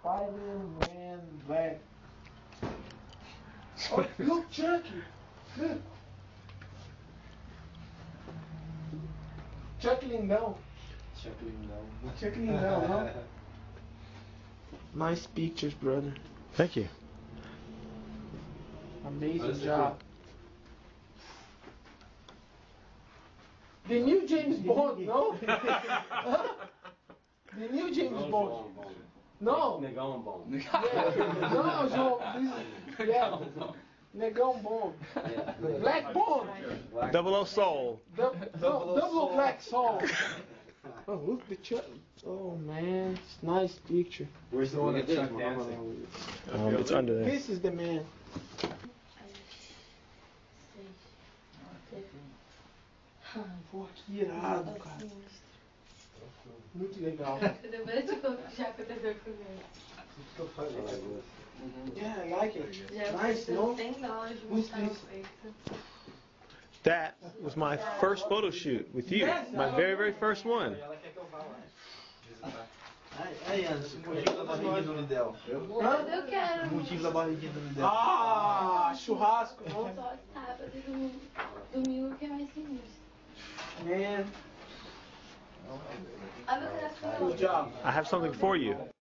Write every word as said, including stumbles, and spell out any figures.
Spider-Man Black. Oh, look, Chucky. Look. Chuckling down. Chuckling down. Chuckling down, huh? Nice pictures, brother. Thank you. Amazing job. The new James Bond, no? The new James Bond. No. Negão bom. Yeah. No, João. This is, yeah. Negão Bond. Black Bond. Double O Soul. Dub, no, double Black Soul. Oh, look the Chuck. Oh man, it's nice picture. Where's the one that Chuck dancing? Um, it's under there. This is the man. Pô, que irado, cara. Muito legal. Já aconteceu comigo. Yeah, I like it. Já Nice, no? cem dólares de Who's mostrar o this? peito. That was my first photo shoot with you. My very, very first one. Aí, Anderson, o motivo da barriguinha do Lidel. Eu quero. O motivo da barriguinha do Lidel. Ah, churrasco, Só não? sábado e domingo, domingo que é mais sinistro. Man, Ah, meu coração. good job. I have something for you.